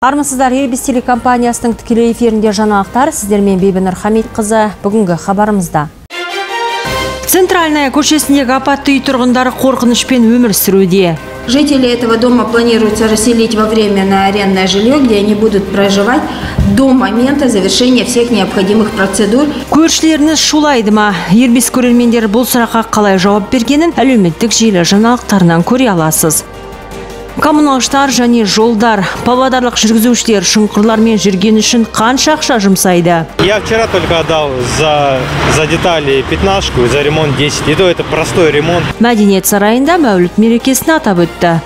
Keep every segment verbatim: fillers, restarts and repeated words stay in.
Армысыздар, Ирбис телекомпаниясының тікелей эфирінде жаңалықтар. Сіздермен Бибинур Хамидқызы. Бүгінгі хабарымызда. Центральная көшесіндегі апатты үй тұрғындары қорқынышпен өмір сүруде. Жители этого дома планируется расселить во временное арендное жилье, где они будут проживать до момента завершения всех необходимых процедур. Көршілеріңіз шулайды ма? Ирбис көрермендері бұл сұраққа қалай жауап бергенін әлеуметтік желі жаңалықтарынан көре аласыз. Коммуналштар және жолдар. Павлодарлық жүргізушілер шұңқырлармен жүрген үшін қанша ақша жұмсайды? Я вчера только отдал за, за детали пятнашку, за ремонт десять. И то это простой ремонт. Мәдениет сарайында Мәуліт мерекесін атап өтті.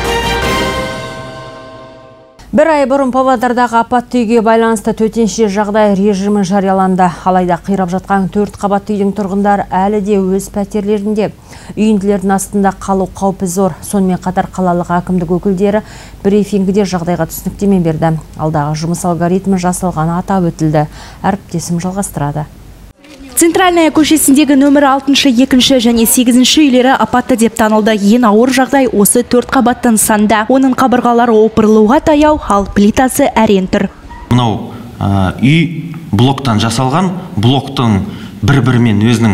Бір ай бұрын Павлодардағы апатты үйге байланысты төтенше жағдай режимі жарияланды. Алайда қирап жатқан төрт қабатты үйдің тұрғындар әлі де өз пәтерлерінде. Үйінділердің астында қалу қаупі зор. Сонымен қатар қалалық әкімдік өкілдері брифингіде жағдайға түсініктеме берді. Алдағы жұмыс алгоритмі жасалғаны атап өтілді. Әріптесім жалғастырады. Центральная көшесіндегі нөмір алтыншы, екінші және сегізінші үйлері апатты деп танылды. Ең ауыр жағдай осы төрт қабатты нысанда. Оның қабырғалары опырылуға таяу, ал плитасы әрең тұр. Мынау үй блоктан жасалған, блоктың бір-бірімен өзінің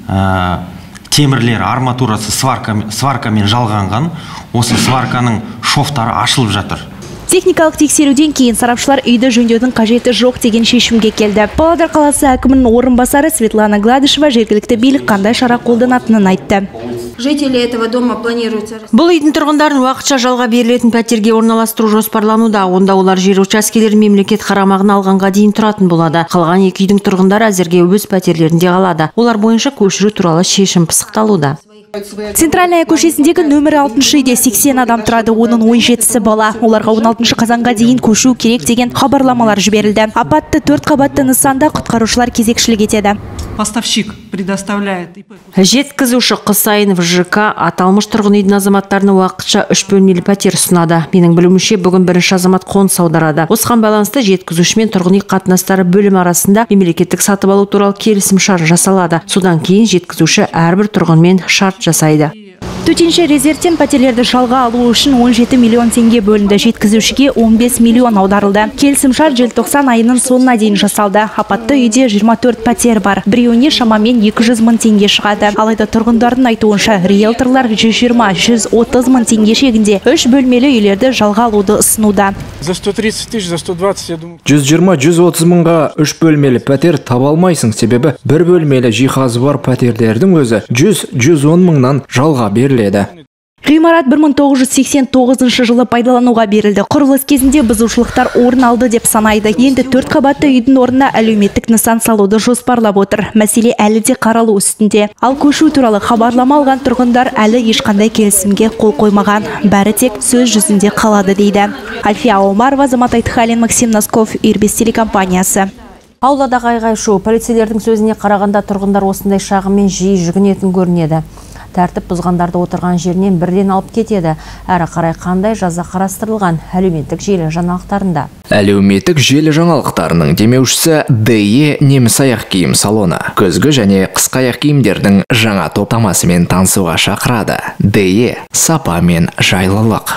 темірлері, арматурасы сваркамен жалғанған. Осы сварканың шофтары ашылып жатыр. Техникалық тексеруден кейін сарапшылар үйді жөндеудің қажеті жоқ деген шешімге келді. Павлодар қаласы әкімінің орынбасары Светлана Гладышева жергілікті билік қандай шара қолданатынын айтты. Жители этого дома планируется... Бұл үйдің тұрғындарын уақытша жалға берілетін пәтерге орналастыру жоспарлануда. Онда олар жер учаскелері мемлекет қарамағына алғанға дейін тұратын болады. Қалған екі үйдің тұрғындары әзірге өз пәтерлерінде қалады. Олар бойынша көшіру туралы шешім пысықталуда. Центральная көшесіндегі нөмір алтыншы үйде сексен адам тұрады, оның он жетісі бала. Оларға он алтыншы қазанға дейін көшу керек деген хабарламалар жіберілді. Апатты төрт қабатты нысанда құтқарушылар кезекшілік етеді. Поставщик предоставляет. Жеткізуші Қысайынов ЖК аталмыш тұрғын үйдің азаматтарына уақытша үш бөлмелі пәтер ұсынады. Менің білуімше бүгін бірінші азамат қоныс аударады. Осыған байланысты жеткізушімен тұрғын үй қатынастары бөлім арасында мемлекеттік сатып алу туралы келісім шарт жасалады. Содан кейін жеткізуші әрбір тұрғынмен шарт жасайды. Төтенше резервтен пәтерлерді жалға алу үшін он жеті миллион теңге бөлінді. Жеткізушіге он бес миллион аударылды. Келісімшарт желтоқсан айының соңына дейін жасалды. Апатты үйде жиырма төрт пәтер бар. Біреуіне шамамен екі жүз мың теңге шығады. Алайда тұрғындардың айтуынша риэлторлар жүз жиырма — жүз отыз мың теңге шегінде үш бөлмелі үйлерді жалға алуды ұсынуда. За сто тридцать тысяч, за сто двадцать, я думаю. жүз жиырма — жүз отыз мыңға үш бөлмелі пәтер таба алмайсың, себебі бір бөлмелі жиһазы бар пәтерлердің өзі жүз — жүз он мыңнан жалға беріледі. Ғимарат бір мың тоғыз жүз сексен тоғызыншы жылы пайдалануға берілді. Құрылыс кезінде бұзушылықтар орын алды деп санайды. Енді төрт қабатты үйдің орнына әлеуметтік нысан салуды жоспарлап отыр. Мәселе әлі де қаралу үстінде. Ал көшу туралы хабарлама алған тұрғындар әлі ешқандай келісімге қол қоймаған. Бәрі тек сөз жүзінде қалады дейді. Альфия Омарова, Азамат Айтхалин, Максим Носков, Ирбис телекомпаниясы. Ауладағы айғай-шу. Полицейлердің сөзіне қарағанда тұрғындар осындай шағыммен жиі жүгінетін көрінеді. Тәртіп бұзғандарды отырған жерінен бірден алып кетеді. Әрі қарай қандай жаза қарастырылған әлеуметтік желі жаңалықтарында. Әлеуметтік желі жаңалықтарының демеушісі Д Е неміс аяқ киім салоны. Күзгі және қысқы аяқ киімдердің жаңа топтамасымен танысуға шақырады. Д Е сапа мен жайлылық.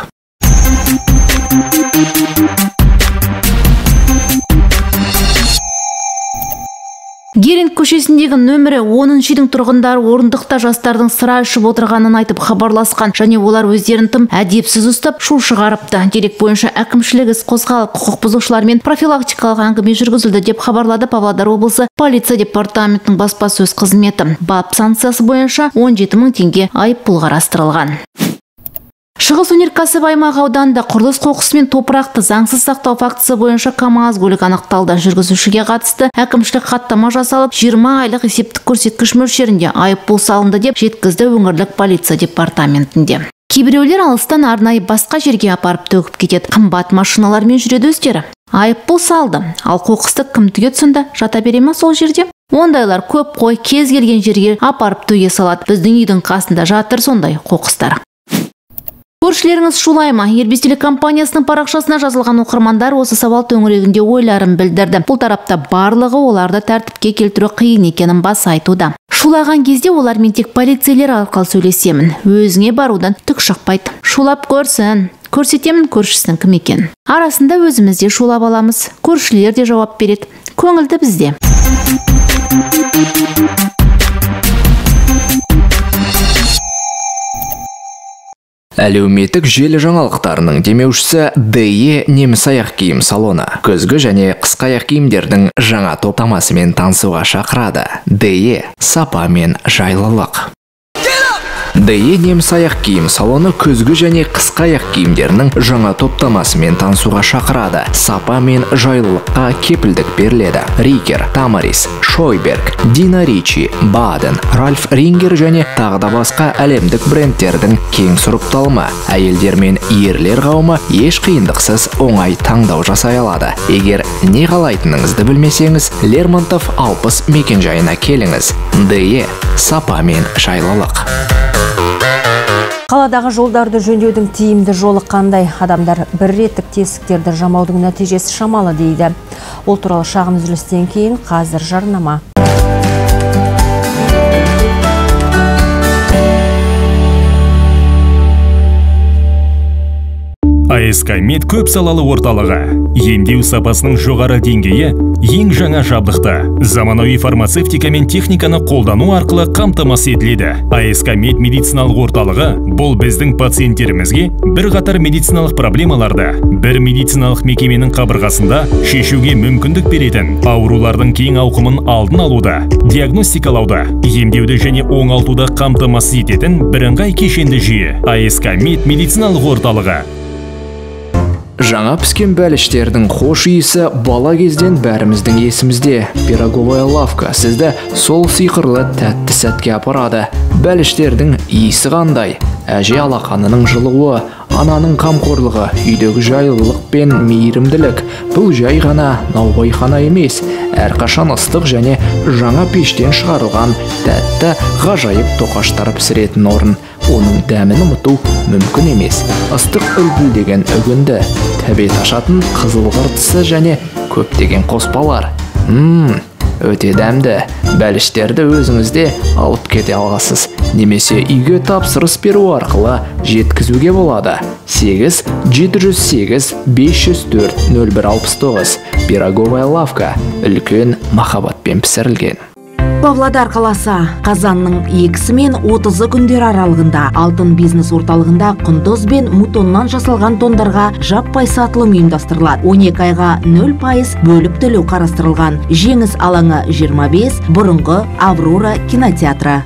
Геринг көшесіндегі нөмірі оныншы үйдің тұрғындары орындықта жастардың сыра ішіп отырғанын айтып хабарласқан, және олар өздерін тым әдепсіз ұстап шу шығарыпты. Дерек бойынша әкімшілік іс қозғалып, құқық бұзушылармен профилактикалық әңгіме жүргізілді деп хабарлады Павлодар облысы полиция департаментінің баспасөз қызметі. Бап санкциясы бойынша он жеті мың теңге айыппұл қарастырылған. Шығыс өнеркәсіп аймағы ауданында құрылыс қоқысы мен топырақты заңсыз сақтау фактісі бойынша КамАЗ көлігі анықталды. Жүргізушіге қатысты әкімшілік хаттама жасалып, жиырма айлық есептік көрсеткіш мөлшерінде айыппұл салынды деп жеткізді өңірлік полиция департаментінде. Кейбіреулер алыстан арнайы басқа жерге апарып төгіп кетеді. Қымбат машиналармен жүреді өздері. Айыппұл салды. Ал қоқысты кім төгеді сонда? Жата бере ме сол жерде? Ондайлар көп қой, кез келген жерге апарып төге салады. Біздің үйдің қасында жатыр сондай қоқыстар. Көршілеріңіз шулай ма? Ербез телекомпаниясының парақшасына жазылған оқырмандар осы сауал төңірегінде ойларын білдірді. Бұл тарапта барлығы оларды тәртіпке келтіру қиын екенін баса айтуда. Шулаған кезде олармен тек полицейлер арқылы сөйлесемін. Өзіңе барудан түк шықпайды. Шулап көрсін. Көрсетемін көршісінің кім екен. Арасында өзімізде шулап аламыз. Көршілер де жауап береді. Көңілді бізде. Әлеуметтік желі жаңалықтарының демеушісі ДЕ неміс аяқ киім салоны. Күзгі және қысқы аяқ киімдердің жаңа топтамасымен танысуға шақырады. ДЕ сапа мен жайлылық. ДЕ неміс аяқ киім салоны күзгі және қысқы аяқ киімдерінің жаңа топтамасымен танысуға шақырады. Сапа мен жайлылыққа кепілдік беріледі. Рикер, Тамарис, Шойберг, Дина Ричи, Баден, Ральф Рингер және тағы да басқа әлемдік брендтердің кең сұрыпталымы. Әйелдер мен ерлер қауымы еш қиындықсыз оңай таңдау жасай алады. Егер не қалайтыныңызды білмесеңіз, Лермонтов алпыс мекенжайына келіңіз. ДЕ сапа мен жайлылық. Қаладағы жолдарды жөндеудің тиімді жолы қандай? Адамдар бір реттік тесіктерді жамаудың нәтижесі шамалы дейді. Ол туралы шағын үзілістен кейін қазір жарнама. АСК Мед көп салалы орталығы. Емдеу сапасының жоғары деңгейі, ең жаңа жабдықта. Заманауи фармацевтика мен техниканы қолдану арқылы қамтамасыз етіледі. АСК Мед медициналық орталығы бұл біздің пациенттерімізге бір қатар медициналық проблемаларды бір медициналық мекеменің қабырғасында шешуге мүмкіндік беретін, аурулардың кең ауқымын алдын алуда, диагностикалауда, емдеуді және оңалтуды қамтамасыз ететін бірыңғай кешенді жүйе. АСК Мед медициналық орталығы. Жаңа піскен бәліштердің хош иісі бала кезден бәріміздің есімізде. Пироговая лавка сізді сол сиқырлы тәтті сәтке апарады. Бәліштердің иісі қандай? Әже алақанының жылуы, ананың қамқорлығы, үйдегі жайлылық пен мейірімділік. Бұл жай ғана наубайхана емес, әрқашан ыстық және жаңа пештен шығарылған тәтті ғажайып тоқаштар пісіретін орын. Оның дәмін ұмыту мүмкін емес. Ыстық үлпілдеген үгінді, тәбет ашатын қызыл қыртысы және көптеген қоспалар. Ммм, өте дәмді. Бәліштерді өзіңізде алып кете аласыз. Немесе үйге тапсырыс беру арқылы жеткізуге болады. сегіз жеті жүз сегіз бес жүз төрт нөл бір алпыс тоғыз. Пироговая лавка. Үлкен махаббатпен пісірілген. Павлодар қаласы қазанның екісі мен отызы күндер аралығында алтын бизнес орталығында құндыз бен мутоннан жасалған тондарға жаппай сатылым ұйымдастырылады. он екі айға нөл пайыз бөліп төлеу қарастырылған. Жеңіс алаңы жиырма бес, бұрынғы Аврора кинотеатры.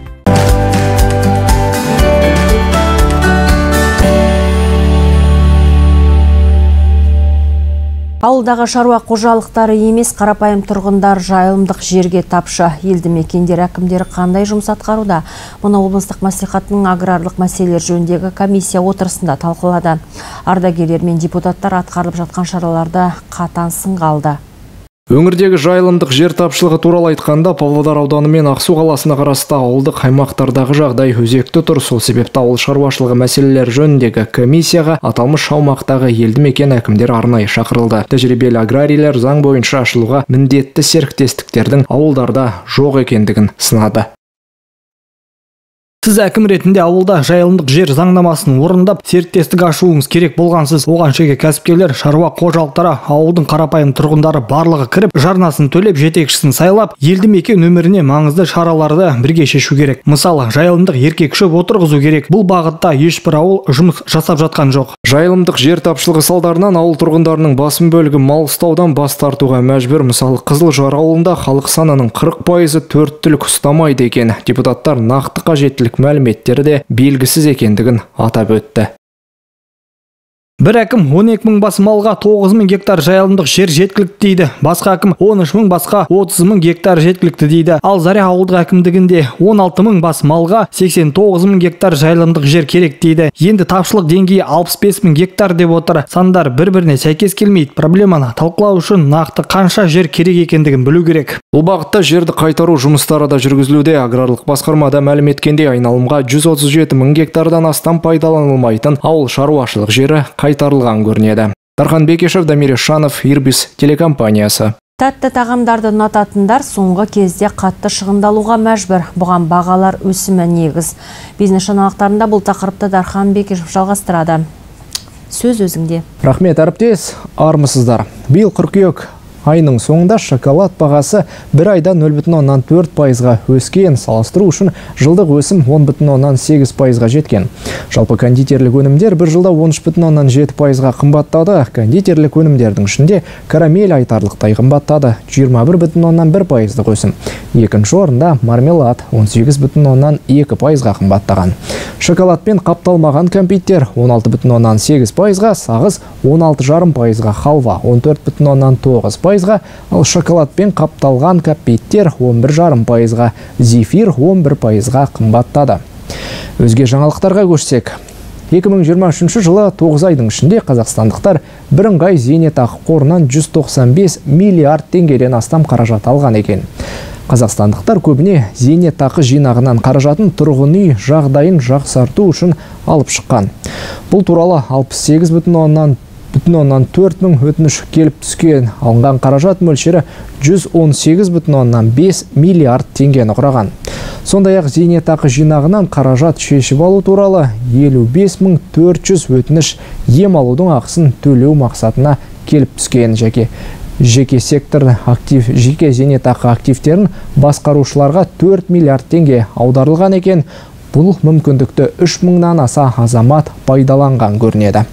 Ауылдағы шаруа қожалықтары емес, қарапайым тұрғындар жайылымдық жерге тапшы. Елді мекендер әкімдері қандай жұмыс атқаруда? Мұны облыстық мәслихаттың аграрлық мәселелер жөніндегі комиссия отырысында талқылады. Ардагерлер мен депутаттар атқарылып жатқан шараларды қатаң сынға алды. Өңірдегі жайылымдық жер тапшылығы туралы айтқанда, Павлодар ауданы мен Ақсу қаласына қарасты ауылдық аймақтардағы жағдай өзекті тұр. Сол себепті ауыл шаруашылығы мәселелері жөніндегі комиссияға аталмыш аумақтағы елді мекен әкімдер арнайы шақырылды. Тәжірибелі аграрийлер заң бойынша ашылуға міндетті серіктестіктердің ауылдарда жоқ екендігін сынады. Сіз әкім ретінде ауылда жайылымдық жер заңнамасын орындап, серіктестік ашуыңыз керек болғансыз. Оған жеке кәсіпкерлер, шаруа қожалықтары, ауылдың қарапайым тұрғындары барлығы кіріп, жарнасын төлеп, жетекшісін сайлап, елді мекен өміріне маңызды шараларды бірге шешу керек. Мысалы, жайылымдық еркек шөп отырғызу керек. Бұл бағытта ешбір ауыл жұмыс жасап жатқан жоқ. Жайылымдық жер тапшылығы салдарынан ауыл тұрғындарының басым бөлігі мал ұстаудан бас тартуға мәжбүр. Мысалы, Қызылжар ауылында халық санының қырық пайызы төрт түлік ұстамайды екен. Депутаттар нақты қажеттілік мәліметтері де белгісіз екендігін атап өтті. Бір әкім он екі мың бас малға тоғыз мың гектар жайылымдық жер жеткілікті дейді. Басқа әкім он үш мың басқа отыз мың гектар жеткілікті дейді. Ал Заря ауылдық әкімдігінде он алты мың бас малға сексен тоғыз мың гектар жайылымдық жер керек дейді. Енді тапшылық деңгейі алпыс бес мың гектар деп отыр. Сандар бір-біріне сәйкес келмейді. Проблеманы талқылау үшін нақты қанша жер керек екендігін білу керек. Бұл бағытта жерді қайтару жұмыстары да жүргізілуде. Аграрлық басқармада мәлім еткендей, айналымға жүз отыз жеті мың гектардан астам пайдаланылмайтын ауыл шаруашылық жері қайтарылған көрінеді. Дархан Бекешев, Дамир Шанов, Ирбис телекомпаниясы. Тәтті тағамдарды ұнататындар соңғы кезде қатты шығындалуға мәжбүр. Бұған бағалар өсімі негіз. Бизнес жаңалықтарында бұл тақырыпты Дархан Бекешев жалғастырады. Сөз өзіңде. Рахмет, әріптес, армысыздар. Биыл қыркүйек айының соңында шоколад бағасы бір айда нөл бүтін оннан төрт пайызға өскен, салыстыру үшін жылдық өсім он бүтін оннан сегіз пайызға жеткен. Жалпы кондитерлік өнімдер бір жылда он үш бүтін оннан жеті пайызға қымбаттады. Кондитерлік өнімдердің ішінде карамель айтарлықтай қымбаттады, жиырма бір бүтін оннан бір пайыздық өсім. Екінші орында мармелад он сегіз бүтін оннан екі пайызға қымбаттаған. Шоколадпен қапталмаған кәмпиттер он алты бүтін оннан сегіз пайызға, сағыз он алты жарым пайызға, халва он төрт бүтін оннан тоғыз пайызға, ал шоколадпен қапталған кәмпиттер он бір жарым пайызға, зефир он бір пайызға қымбаттады. Өзге жаңалықтарға көшсек, екі мың жиырма үшінші жылы тоғыз айдың ішінде қазақстандықтар бірыңғай зейнетақы қорынан жүз тоқсан бес миллиард теңгеден астам қаражат алған екен. Қазақстандықтар көбіне зейнетақы жинағынан қаражатын тұрғын үй жағдайын жақсарту үшін алып шыққан. Бұл туралы алпыс сегіз бүтін оннан төрт мың өтініш келіп түскен. Алынған қаражат мөлшері жүз он сегіз бүтін оннан бес миллиард теңгені құраған. Сондай-ақ зейнетақы жинағынан қаражат шешіп алу туралы елу бес мың төрт жүз өтініш ем алудың ақысын төлеу мақсатына келіп түскен. Жеке жеке сектор актив жеке зейнетақы активтерін басқарушыларға төрт миллиард теңге аударылған екен. Бұл мүмкіндікті үш мыңнан аса азамат пайдаланған көрінеді.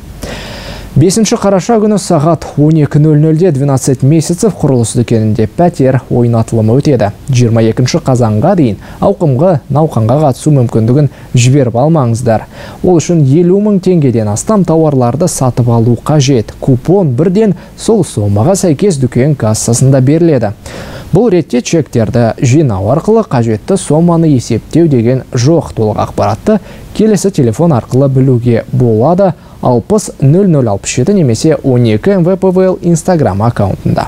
бесінші қараша күні сағат он екі нөл нөлде двенадцать месяцев құрылыс дүкенінде пәтер ойнатылымы өтеді. жиырма екінші қазанға дейін ауқымғы науқанға қатысу мүмкіндігін жіберіп алмаңыздар. Ол үшін елу мың теңгеден астам тауарларды сатып алу қажет. Купон бірден сол сомаға сәйкес дүкен кассасында беріледі. Бұл ретте чектерді жинау арқылы қажетті соманы есептеу деген жоқ. Толық ақпаратты келесі телефон арқылы білуге болады: алпыс нөл нөл алпыс жеті немесе он екі эм вэ пэ вэ эл Instagram аккаунтында.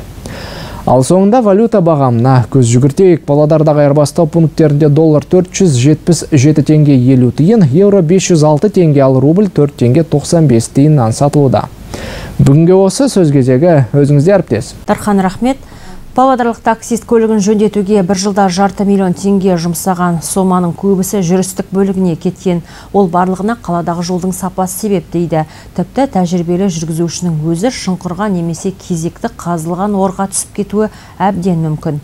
Ал соңында валюта бағамына көз жүгіртейік. Павлодардағы айырбастау пункттерінде доллар төрт жүз жетпіс жеті теңге елу тиын, еуро бес жүз алты теңге, ал рубль төрт теңге тоқсан бес тиыннан сатылуда. Бүгінге осы сөз кезегі өзіңізде, әріптес. Дархан, рахмет. Павлодарлық таксист көлігін жөндетуге бір жылда жарты миллион теңге жұмсаған. Соманың көбісі жүрістік бөлігіне кеткен. Ол барлығына қаладағы жолдың сапасы себеп дейді. Тіпті тәжірибелі жүргізушінің өзі шұңқырға немесе кезекті қазылған орға түсіп кетуі әбден мүмкін.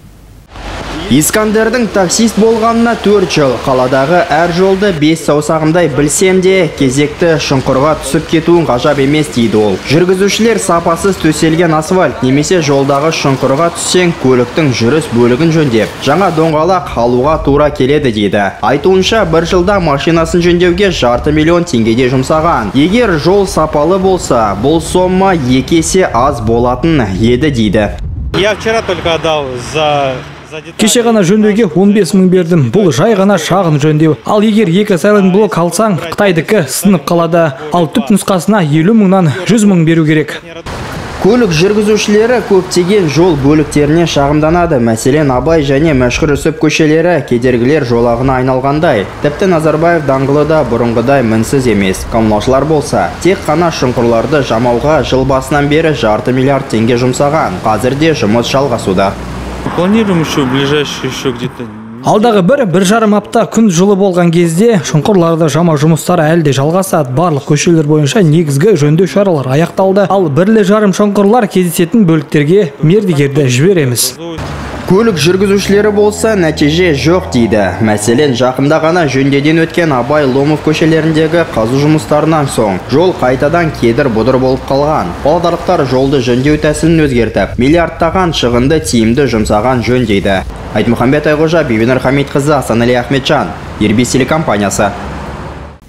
Искандердің таксист болғанына төрт жыл. Қаладағы әр жолды бес саусағымдай білсем де, кезекті шұңқырға түсіп кетуін ғажап емес дейді ол. Жүргізушілер сапасыз төселген асфальт немесе жолдағы шұңқырға түссең, көліктің жүріс бөлігін жөндеп, жаңа доңғалақ алуға тура келеді дейді. Айтуынша, бір жылда машинасын жөндеуге жарты миллион теңгеде жұмсаған. Егер жол сапалы болса, бұл сома екі есе аз болатын еді дейді. Я вчера только отдал за Кеше ғана жөндеуге он бес мың бердім. Бұл жай ғана шағын жөндеу. Ал егер екі сайлент блок алсаң, Қытайдікі сынып қалады. Ал түп нұсқасына елу мыңнан жүз мың беру керек. Көлік жүргізушілері көптеген жол бөліктеріне шағымданады. Мәселен, Абай және Мәшһүр Жүсіп көшелері кедергілер жолағына айналғандай. Тіпті Назарбаев даңғылы да бұрынғыдай мінсіз емес. Коммуналшылар болса, тек қана шұңқырларды жамауға жыл басынан бері жарты миллиард теңге жұмсаған. Қазірде жұмыс жалғасуда. Планируем еще ближайшие еще где-то. Алдағы бір, бір жарым апта күн жылы болған кезде шұңқырларды жамау жұмыстары әлде жалғасады. Барлық көшелер бойынша негізгі жөндеу шаралар аяқталды. Ал бірлі жарым шұңқырлар кездесетін бөліктерге мердігерді жібереміз. Көлік жүргізушілері болса, нәтиже жоқ дейді. Мәселен, жақында ғана жөндеден өткен Абай Ломов көшелеріндегі қазу жұмыстарынан соң жол қайтадан кедір бұдыр болып қалған. Павлодарлықтар жолды жөндеу тәсілін өзгертіп, миллиардтаған шығынды тиімді жұмсаған жөн дейді. Айтмұхамбет Айғожа, Бибинар Хамидқызы, Асанали Ахметжан, Ирбис телекомпаниясы.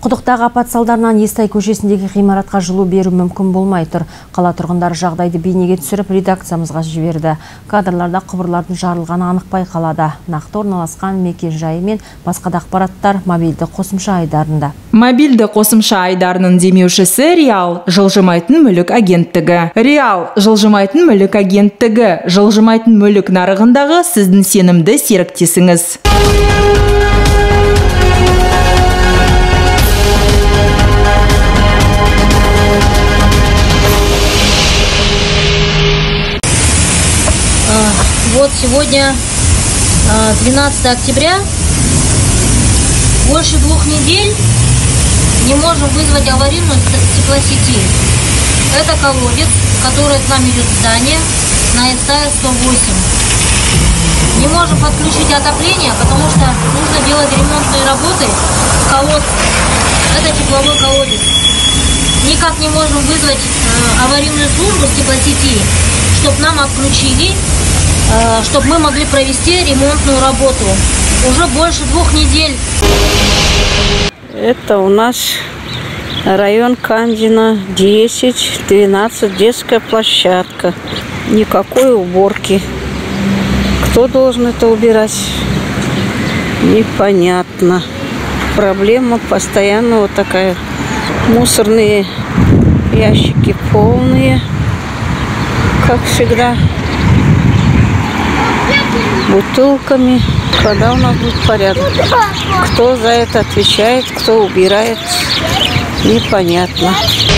Құдықтағы апат салдарынан Естай көшесіндегі ғимаратқа жылу беру мүмкін болмай тұр. Қала тұрғындары жағдайды бейнеге түсіріп редакциямызға жіберді. Кадрларда құбырлардың жарылғаны анық байқалады. Нақты орналасқан мекен жайы мен басқа да ақпараттар мобильді қосымша айдарында. Мобильді қосымша айдарының демеушісі Реал жылжымайтын мүлік агенттігі. Реал жылжымайтын мүлік агенттігі. Жылжымайтын мүлік нарығындағы сіздің сенімді серіктесіңіз. Вот сегодня двенадцатое октября, больше двух недель не можем вызвать аварийную теплосети. Это колодец, который к нам идет в здание на ИСА сто восемь. Не можем подключить отопление, потому что нужно делать ремонтные работы в колодце. Это тепловой колодец. Никак не можем вызвать аварийную службу с теплосети, чтобы нам отключили, чтобы мы могли провести ремонтную работу. Уже больше двух недель. Это у нас район Кандина, десять двенадцать, детская площадка. Никакой уборки. Кто должен это убирать? Непонятно. Проблема постоянно вот такая. Мусорные ящики полные, как всегда. Бутылками. Когда у нас будет порядок? Кто за это отвечает, кто убирает, непонятно.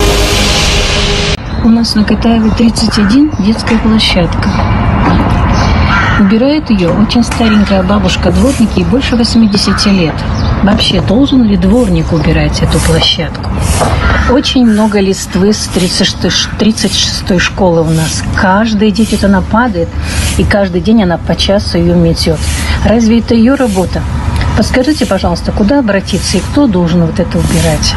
У нас на Катаевой тридцать один детская площадка. Убирает ее очень старенькая бабушка-дворник, ей больше восьмидесяти лет. Вообще, должен ли дворник убирать эту площадку? Очень много листвы с тридцать шестой школы у нас. Каждый день она падает, и каждый день она по часу ее метет. Разве это ее работа? Подскажите, пожалуйста, куда обратиться и кто должен вот это убирать?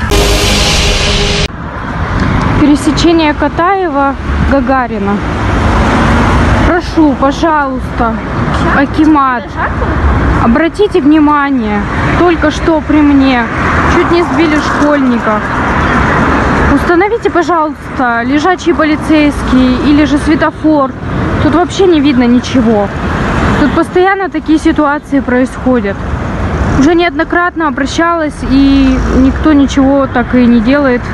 Пересечение Катаева, Гагарина. Прошу, пожалуйста, акимат, обратите внимание, только что при мне чуть не сбили школьников. Установите, пожалуйста, лежачий полицейский или же светофор. Тут вообще не видно ничего. Тут постоянно такие ситуации происходят. Уже неоднократно обращалась, и никто ничего так и не делает.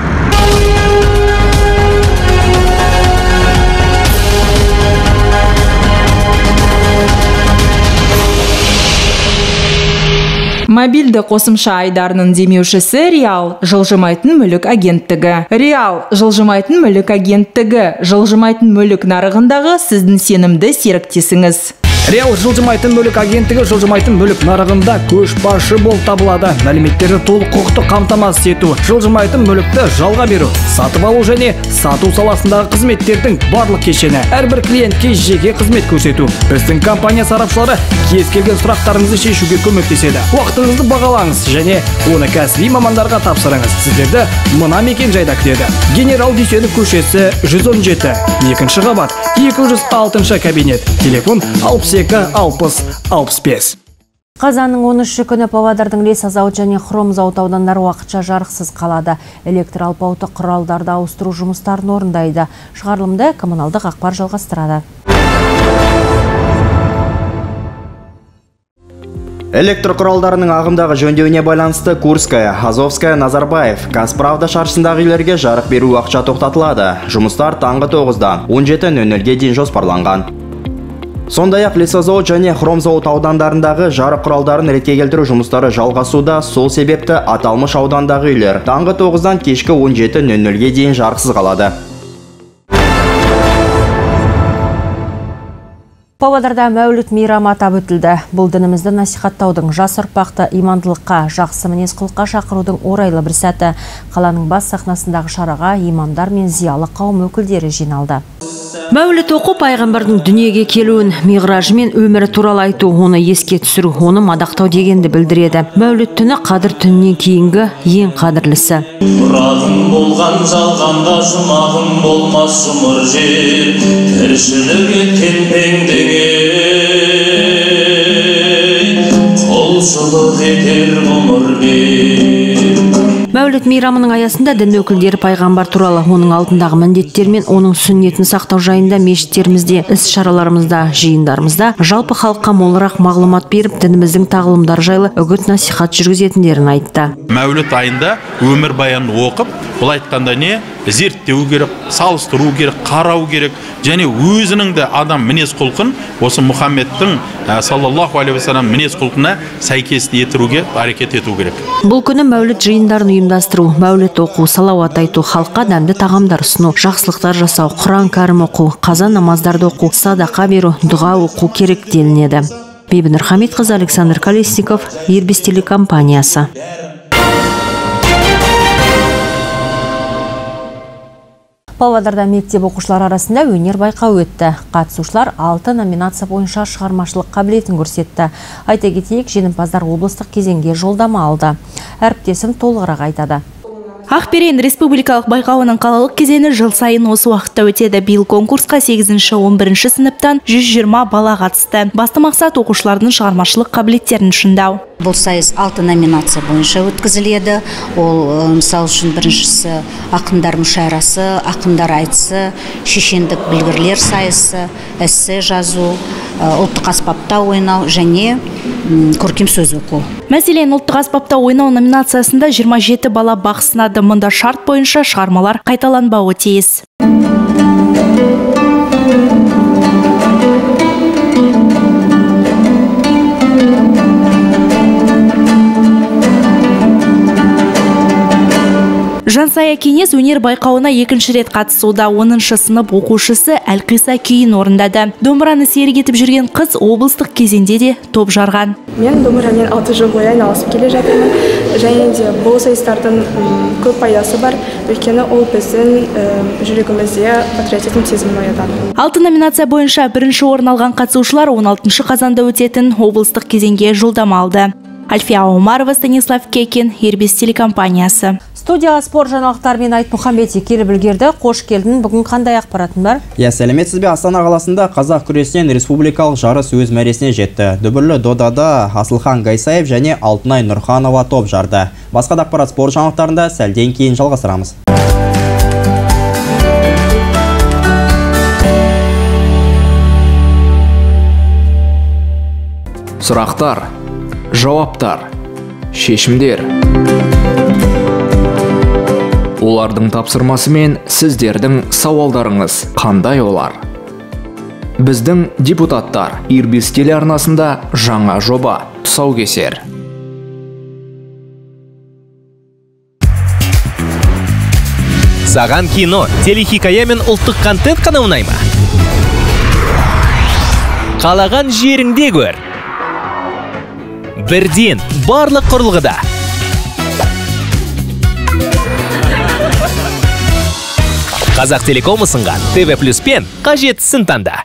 Мобильді қосымша айдарының демеушісі Реал жылжымайтын мүлік агенттігі. Реал жылжымайтын мүлік агенттігі. Жылжымайтын мүлік нарығындағы сіздің сенімді серіктесіңіз. Реал жылжымайтын мүлік агенттігі жылжымайтын мүлік нарығында көшбасшы болып табылады. Мәліметтерді толық құқықтық қамтамасыз ету, жылжымайтын мүлікті жалға беру, сатып алу және сату саласындағы қызметтердің барлық кешені. Әрбір клиентке жеке қызмет көрсету. Біздің компания сарапшылары кез келген сұрақтарыңызды шешуге көмектеседі. Уақытыңызды бағалаңыз және оны кәсіби мамандарға тапсырыңыз. Сіздерді мына мекен жайда күтеді. Генерал Дүйсенов көшесі жүз он жеті, екінші қабат, екі жүз алтыншы кабинет. Телефон алпыс екі алпыс алпыс бес. Қазанның он үші күні Павлодардың Леса зауыт және Хром зауыт аудандары уақытша жарықсыз қалады. Электр алпауыты құралдарды ауыстыру жұмыстарын орындайды. Шығарылымды коммуналдық ақпар жалғастырады. Электр құралдарының ағымдағы жөндеуіне байланысты Курская, Азовская, Назарбаев, Казправда шаршысындағы үйлерге жарық беру уақытша тоқтатылады. Жұмыстар таңғы тоғыздан он жеті нөл нөлге дейін жоспарланған. Сондай-ақ Лесозауыт және Хром зауыт аудандарындағы жарық құралдарын ретке келтіру жұмыстары жалғасуда. Сол себепті аталмыш аудандағы үйлер таңғы тоғыздан кешкі он жеті нөл нөлге дейін жарықсыз қалады. Павлодарда Мәуліт мейрамы атап өтілді. Бұл дінімізді насихаттаудың, жас ұрпақты имандылыққа, жақсы мінез құлыққа шақырудың орайлы бір сәті. Қаланың бас сахнасындағы шараға имамдар мен зиялы қауым өкілдері жиналды. Мәуліт оқу пайғамбардың дүниеге келуін, миғражы мен өмірі туралы айту, оны еске түсіру, оны мадақтау дегенді білдіреді. Мәуліт түні қадір түнінен кейінгі ең қадірлісі. Мұрадым болған жалғанда жұмағым болмас жұмыр жер, тіршілік еткен пендеге құлшылық етер ғұмыр бер. Мәуліт мейрамының аясында дін өкілдері пайғамбар туралы, оның алдындағы міндеттер мен оның сүннетін сақтау жайында мешіттерімізде, іс-шараларымызда, жиындарымызда жалпы халыққа молырақ мағлұмат беріп, дініміздің тағылымдары жайлы үгіт насихат жүргізетіндерін айтты. Мәуліт айында өмір баянын оқып, бұл айтқанда не? Зерттеу керек, салыстыру керек, қарау керек, және өзінің де адам мінез құлқын осы Мұхаммедтің саллаллаху алейхи вассалам мінез құлқына сәйкес етіруге әрекет ету керек. Бұл күні мәуліт жиындарын ұйымдастыру, мәуліт оқу, салауат айту, халыққа дәмді тағамдар ұсыну, жақсылықтар жасау, Құран кәрім оқу, қаза намаздарды оқу, садақа беру, дұға оқу керек делінеді. Бибінұр Хамитқызы, Александр Колесников, Ирбис телекомпаниясы. Павлодарда мектеп оқушылар арасында өнер байқауы өтті. Қатысушылар алты номинация бойынша шығармашылық қабілетін көрсетті. Айта кетейік, жеңімпаздар облыстық кезеңге жолдама алды. Әріптесім толығырақ айтады. Ақберен республикалық байқауының қалалық кезеңі жыл сайын осы уақытта өтеді. Биыл конкурсқа сегізінші он бірінші сыныптан жүз жиырма бала қатысты. Басты мақсат оқушылардың шығармашылық қабілеттерін шыңдау. Бұл сайыс алты номинация бойынша өткізіледі. Ол мысал үшін біріншісі ақындар мүшәйрасы, ақындар айтысы, шешендік білгірлер сайысы, эссе жазу, ұлттық аспапта ойнау және көркем сөз оқу. Мәселен, ұлттық аспапта ойнау номинациясында жиырма жеті бала бақ сынады. Мұнда шарт бойынша шығармалар қайталанбауы тиіс. Жансая кеңес өнер байқауына екінші рет қатысуда. оныншы сынып оқушысы Әлқиса күйін орындады. Домбыраны серік етіп жүрген қыз облыстық кезеңде де топ жарған. Мен домбырамен алты жыл бойы айналысып келе жатырмын. Және де бұл сайыстардың көп пайдасы бар. Өйткені ол біздің жүрегімізде патриотизм сезімін оятады. Алты номинация бойынша бірінші орын алған қатысушылар он алтыншы қазанда өтетін облыстық кезеңге жолдама алды. Альфия Омарова, Станислав Кекин, Ирбис телекомпаниясы. Студияға спорт жаңалықтарымен Айт Мұхамбетов келіп үлгерді. Қош келдің. Бүгін қандай ақпаратын бар? Я, сәлеметсіз бе? Астана қаласында қазақ күресінен республикалық жарыс өз мәресіне жетті. Дүбірлі додада Асылхан Гайсаев және Алтынай Нұрханова топ жарды. Басқа да ақпарат спорт жаңалықтарында сәлден кейін жалғастырамыз. Сұрақтар, жауаптар, шешімдер. Олардың тапсырмасы мен сіздердің сауалдарыңыз қандай олар? Біздің депутаттар Ирбис телеарнасында жаңа жоба тұсаукесер. Саған кино, телехикая мен ұлттық контент қана ұнай ма? Қалаған жеріңде көр. Бірден барлық құрылғыда. Қазақ Телеком ұсынған Т В плюс пен қажеттісін таңда.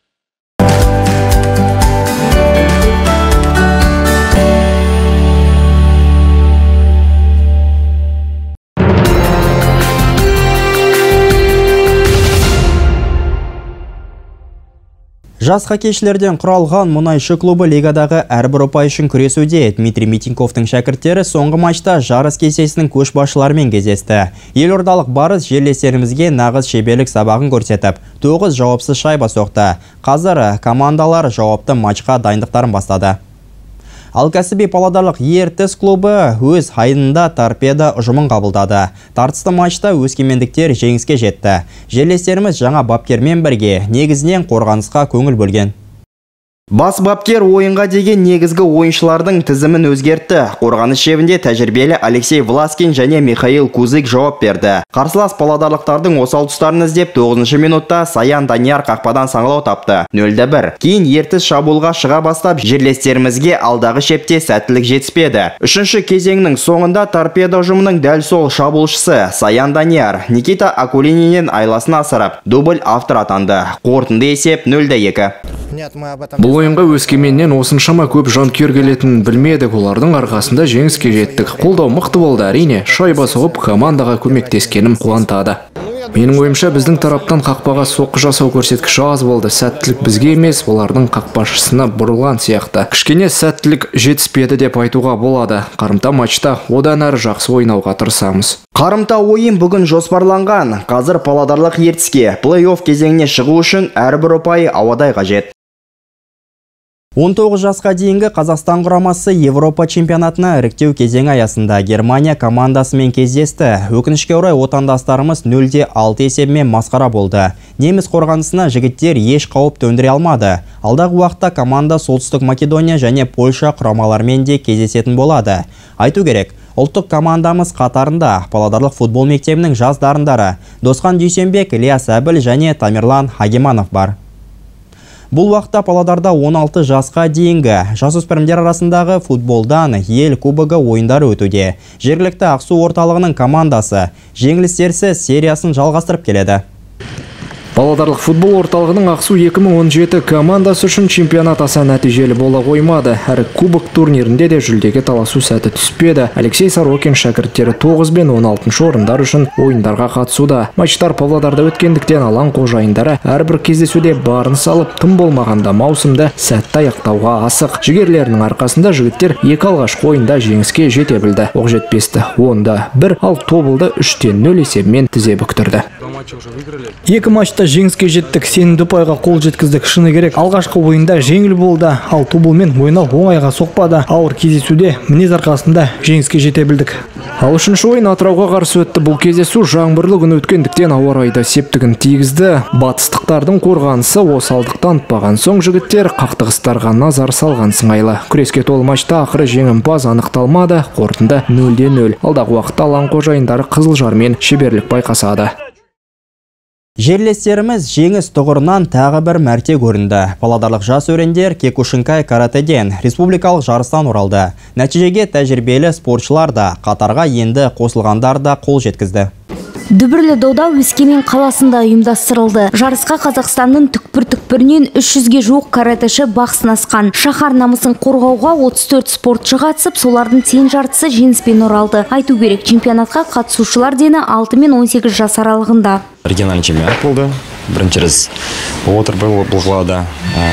Жас хоккейшілерден құралған мұнайшы клубы лигадағы әрбір ұпай үшін күресуде. Дмитрий Митинковтың шәкірттері соңғы матчта жарыс кестесінің көшбасшыларымен кездесті. Елордалық Барыс жерлестерімізге нағыз шеберлік сабағын көрсетіп, тоғыз жауапсыз шайба соқты. Қазір командалар жауапты матчқа дайындықтарын бастады. Ал кәсіби Павлодарлық Ертіс клубы өз айдынында Торпедо ұжымын қабылдады. Тартысты матчта өскемендіктер жеңіске жетті. Жерлестеріміз жаңа бапкермен бірге негізінен қорғанысқа көңіл бөлген. Бас бапкер ойынға деген негізгі ойыншылардың тізімін өзгертті. Қорғаныс шебінде тәжірибелі Алексей Власкин және Михаил Кузык жауап берді. Қарсылас павлодарлықтардың осал тұстарын іздеп тоғызыншы минутта Саян Данияр қақпадан саңылау тапты. нөл-де бір. Кейін Ертіс шабуылға шыға бастап, жерлестерімізге алдағы шепте сәттілік жетіспеді. Үшінші кезеңнің соңында Торпедо ұжымының дәл сол шабуылшысы Саян Данияр Никита Акулининен айласын асырып, дубль автор атанды. Қорытынды есеп нөл-де екі. Бұл ойынға Өскеменнен осыншама көп жанкүйер келетінін білмедік, олардың арқасында жеңіске жеттік. Қолдау мықты болды, әрине, шайба соғып командаға көмектескенім қуантады. Менің ойымша біздің тараптан қақпаға соққы жасау көрсеткіші аз болды. Сәттілік бізге емес, олардың қақпашысына бұрылған сияқты. Кішкене сәттілік жетіспеді деп айтуға болады. Қарымта матчта одан әрі жақсы ойнауға тырысамыз. Қарымта ойын бүгін жоспарланған. Қазір Павлодарлық Ертіске плей-офф кезеңіне шығу үшін әрбір ұпай ауадай қажет. он тоғыз жасқа дейінгі Қазақстан құрамасы Европа чемпионатына іріктеу кезеңі аясында Германия командасымен кездесті. Өкінішке орай отандастарымыз нөл де алты есебімен масқара болды. Неміс қорғанысына жігіттер еш қауіп төндіре алмады. Алдағы уақытта команда Солтүстік Македония және Польша құрамаларымен де кездесетін болады. Айту керек, ұлттық командамыз қатарында Павлодарлық футбол мектебінің жас дарындары Досқан Дүйсенбек, Ильяс Әбіл және Тамерлан Хагиманов бар. Бұл уақытта Павлодарда он алты жасқа дейінгі жасөспірімдер арасындағы футболдан ел кубогы ойындары өтуде. Жергілікті Ақсу орталығының командасы жеңілістерсіз сериясын жалғастырып келеді. Павлодарлық футбол орталығының Ақсу екі мың он жеті командасы үшін чемпионат аса нәтижелі бола қоймады. Әрі кубок турнирінде де жүлдеге таласу сәті түспеді. Алексей Сорокин шәкірттері тоғыз бен он алтыншы орындар үшін ойындарға қатысуда. Матчтар Павлодарда өткендіктен алаң қожайындары әрбір кездесуде барын салып, тым болмағанда маусымды сәтті аяқтауға асық. Жігерлерінің арқасында жігіттер екі алғашқы ойында жеңіске жете білді. Оқжетпесті онда бір, ал Тобылды үш те нөл есебімен тізе бүктірді. Екі матчта жеңіске жеттік, сенімді ұпайға қол жеткіздік. Шыны керек, алғашқы ойында жеңіл болды, ал Тобылмен ойнау оңайға соқпады. Ауыр кездесуде мінез арқасында жеңіске жете білдік. Ал үшінші ойын Атырауға қарсы өтті. Бұл кездесу жаңбырлы күн өткендіктен ауа райда септігін тигізді. Батыстықтардың қорғанысы осалдық танытпаған соң жігіттер қақтығыстарға назар салған сыңайлы. Күреске толы матчта ақыры жеңімпаз анықталмады. Қорытынды нөл де нөл. Алдағы уақытта алаң қожайындары Қызылжармен шеберлік байқасады. Жерлестеріміз жеңіс тұғырынан тағы бір мәрте көрінді. Павлодарлық жас өрендер Кекушинкай каратэден республикалық жарыстан оралды. Нәтижеге тәжірибелі спортшылар да, қатарға енді қосылғандар да қол жеткізді. Дүбірлі дода Өскемен қаласында ұйымдастырылды. Жарысқа Қазақстанның түкпір-түкпірінен үш жүзге жуық каратэші бақ сынасқан. Шаһар намысын қорғауға отыз төрт спортшы қатысып, солардың тең жартысы жеңіспен оралды. Айту керек, чемпионатқа қатысушылар дені алты мен он сегіз жас аралығында. Региональный чемпионат болды. Бірінші рет отыр бұл қалада.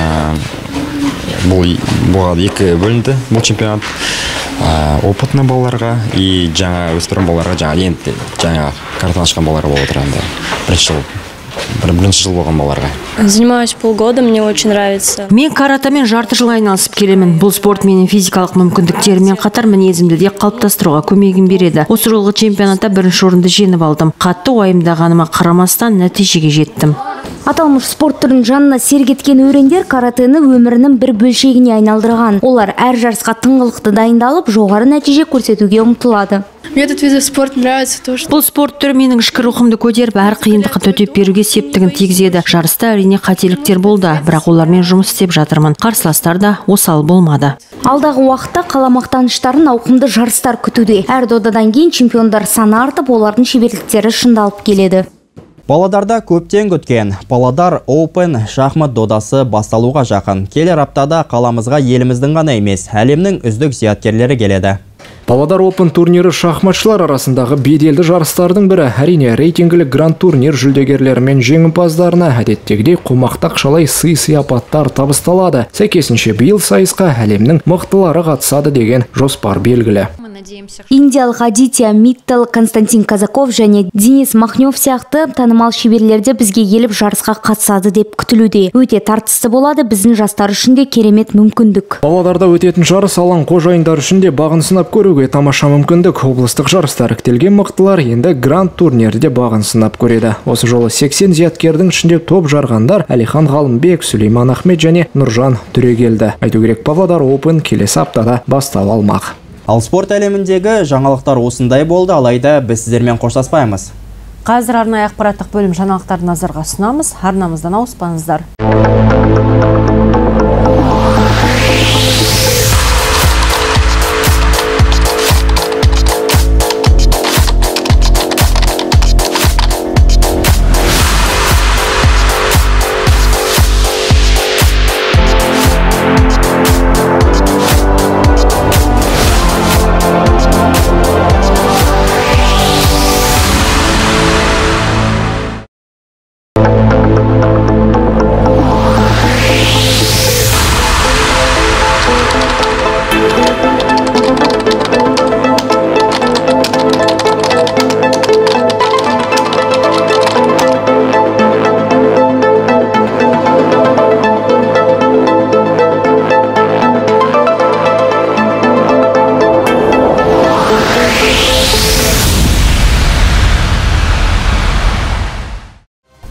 Бұл болады екі бөлінді бұл чемпионат. Опытны балаларға и жаңа өспірім балаларға, жаңа енді жаңа каратан ашқан балаларға болып отырады. Бірінші жыл бірінші жыл болған балаларға. Занимаюсь полгода, мне очень нравится. Мен каратамен жарты жыл айналысып келемін. Бұл спорт менің физикалық мүмкіндіктерімен қатар мінезімді де қалыптастыруға көмегін береді. Осы жолғы чемпионатта бірінші орынды жеңіп алдым. Қатты уайымдағаныма қарамастан нәтижеге жеттім. Аталмыш спорт түрін жанына сергеткен өрендер каратэні өмірінің бір бөлшегіне айналдырған. Олар әр жарысқа тыңғылықты дайындалып, жоғары нәтиже көрсетуге ұмтылады. Мне этот вид спорта нравится то, что... Бұл спорт түрі менің ішкі рухымды көтеріп, әр қиындыққа төтеп беруге септігін тигізеді. Жарыста әрине қателіктер болды, бірақ олармен жұмыс істеп жатырмын. Қарсыластар да осал болмады. Алдағы уақытта қала мақтаныштарын ауқымды жарыстар күтуде. Әр додадан кейін чемпиондар саны артып, олардың шеберліктері шыңдалып келеді. Павлодарда көптен күткен Павлодар Open шахмат додасы басталуға жақын. Келер аптада қаламызға еліміздің ғана емес, әлемнің үздік зияткерлері келеді. Павлодар Open турнирі шахматшылар арасындағы беделді жарыстардың бірі. Әрине, рейтингілік гранд турнир жүлдегерлері мен жеңімпаздарына әдеттегідей қомақты ақшалай сый-сияпаттар табысталады. Сәйкесінше биыл сайысқа әлемнің мықтылары қатысады деген жоспар белгілі. Индиялық Адития Миттал, Константин Казаков және Денис Махнев сияқты танымал шеберлерде бізге еліп жарысқа қатысады деп күтілуде. Өте тартысты болады, біздің жастар үшін де керемет мүмкіндік. Павлодарда өтетін жарыс алаң қожайындар үшін де бағын сынап көруге тамаша мүмкіндік. Облыстық жарыстар іріктелген мықтылар енді гранд турнирде бағын сынап көреді. Осы жолы сексен зияткердің ішінде топ жарғандар Әлихан Ғалымбек, Сүлейман Ахмет және Нұржан Түрегелді. Айту керек, Павлодар Open келесі аптада бастап алмақ. Ал спорт әлеміндегі жаңалықтар осындай болды, алайда біз сіздермен қоштаспаймыз. Қазір арнайы ақпараттық бөлім жаңалықтарын назарға ұсынамыз. Арнамыздан ауыспаңыздар.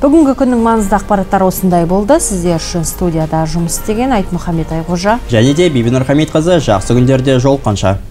Бүгінгі күннің маңызды ақпараттары осындай болды. Сіздер үшін студияда жұмыс істеген Айтмұхамед Айғожа және де Бибинұр Хамитқызы. Жақсы күндерде жолыққанша.